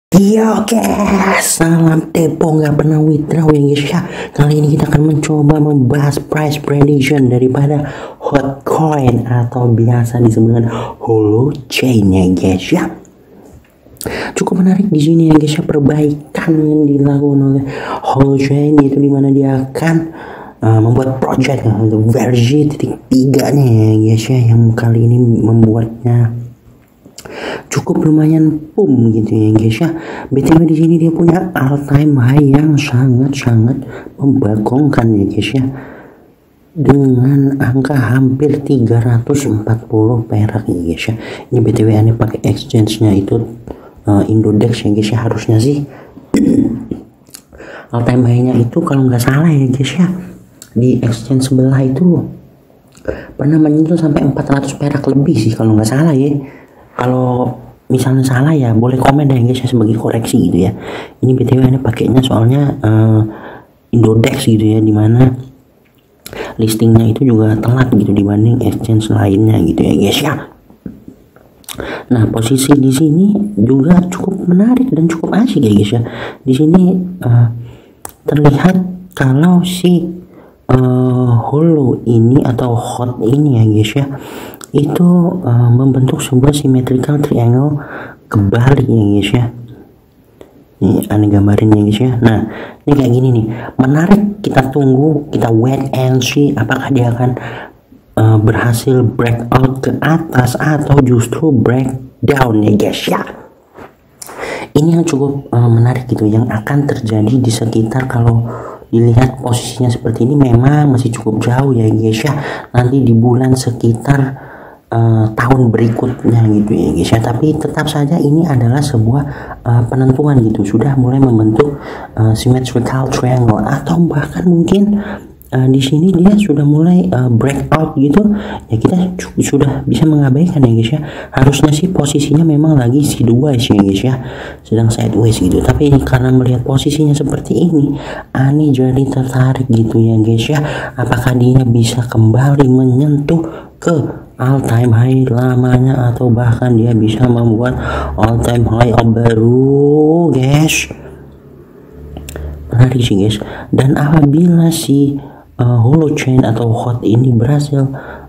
Yo guys, salam depo nggak pernah withdraw ya guys ya. Kali ini kita akan mencoba membahas price prediction daripada hot coin atau biasa disebut dengan holochain ya guys ya. Cukup menarik di sini ya guys ya, perbaikan yang dilakukan oleh holochain, itu dimana dia akan membuat project untuk versi 3 nya ya guys ya, yang kali ini membuatnya cukup lumayan boom gitu ya guys ya. BTW di sini dia punya all time high yang sangat membagongkan ya guys ya, dengan angka hampir 340 perak ya guys ya. Ini BTW aneh pakai exchange nya itu Indodex ya guys ya. Harusnya sih all time high nya itu kalau nggak salah ya guys ya, di exchange sebelah itu pernah menyentuh sampai 400 perak lebih sih kalau nggak salah ya. Kalau misalnya salah ya boleh komen ya guys ya, sebagai koreksi gitu ya. Ini BTW aneh pakainya soalnya Indodex gitu ya, dimana listingnya itu juga telat gitu dibanding exchange lainnya gitu ya guys ya. Nah, posisi di sini juga cukup menarik dan cukup asik ya guys ya. Di sini terlihat kalau si holo ini atau hot ini ya guys ya, itu membentuk sebuah symmetrical triangle kebalik ya guys ya. Ini aneh gambarin ya guys ya. Nah, ini kayak gini nih, menarik. Kita tunggu, kita wait and see apakah dia akan berhasil breakout ke atas atau justru breakdown ya guys ya. Ini yang cukup menarik gitu, yang akan terjadi di sekitar, kalau dilihat posisinya seperti ini memang masih cukup jauh ya guys ya, nanti di bulan sekitar tahun berikutnya gitu ya guys ya. Tapi tetap saja ini adalah sebuah penentuan gitu, sudah mulai membentuk symmetrical triangle, atau bahkan mungkin di sini dia sudah mulai breakout gitu ya. Kita sudah bisa mengabaikan ya guys ya. Harusnya sih posisinya memang lagi sideways ya guys ya, sedang sideways gitu. Tapi karena melihat posisinya seperti ini, Ani jadi tertarik gitu ya guys ya, apakah dia bisa kembali menyentuh ke all time high lamanya, atau bahkan dia bisa membuat all time high baru guys. Menarik sih guys. Dan apabila si holochain atau hot ini berhasil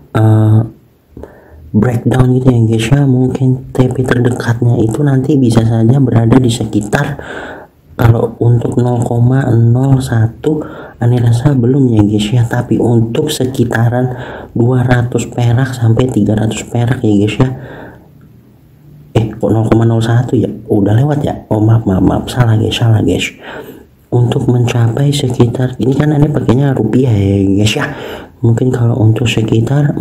breakdown gitu ya guys ya, mungkin TP terdekatnya itu nanti bisa saja berada di sekitar, kalau untuk 0,01 aneh rasa belum ya guys ya, tapi untuk sekitaran 200 perak sampai 300 perak ya guys ya. Kok 0,01 ya, udah lewat ya. Oh maaf salah guys. Untuk mencapai sekitar, ini kan aneh pakainya rupiah ya guys ya, mungkin kalau untuk sekitar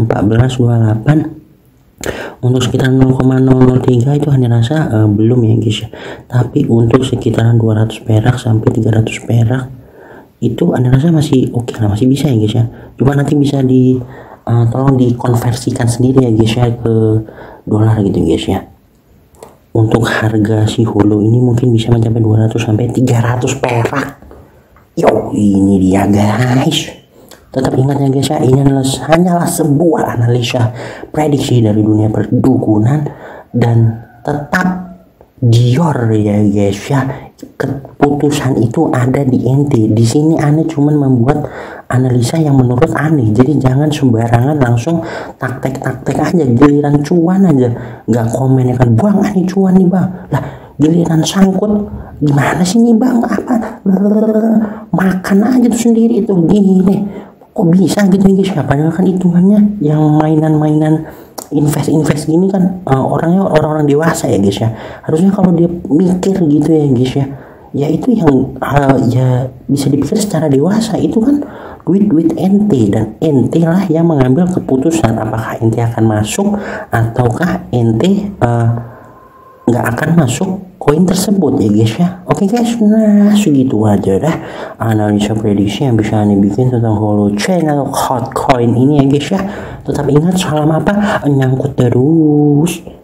1428, untuk sekitar 0,003 itu hanya rasa belum ya guys ya. Tapi untuk sekitaran 200 perak sampai 300 perak itu anda rasa masih oke lah, masih bisa ya guys ya. Cuma nanti bisa tolong dikonversikan sendiri ya guys ya ke dolar gitu guys ya. Untuk harga si holo ini mungkin bisa mencapai 200 sampai 300 perak. Yo, ini dia guys. Tetap ingat ya guys ya, ini hanyalah sebuah analisa prediksi dari dunia perdukunan, dan tetap dior ya guys ya. Keputusan itu ada di ente. Di sini aneh cuman membuat analisa yang menurut aneh. Jadi jangan sembarangan langsung taktek aja, giliran cuan aja nggak komen ya kan, bang aneh cuan nih bang, lah giliran sangkut gimana sih nih bang, apa makan aja tuh sendiri itu gini, kok bisa gitu ya guys ya. Padahal kan hitungannya yang mainan invest gini kan orangnya orang dewasa ya guys ya. Harusnya kalau dia mikir gitu ya guys ya, ya itu yang ya bisa dipikir secara dewasa. Itu kan duit ente, dan ente lah yang mengambil keputusan apakah ente akan masuk ataukah ente nggak akan masuk koin tersebut ya guys ya. Oke guys, nah segitu aja dah analisa prediksi yang bisa ane bikin tentang holochain atau hot coin ini ya guys ya. Tetap ingat, salam apa, nyangkut terus.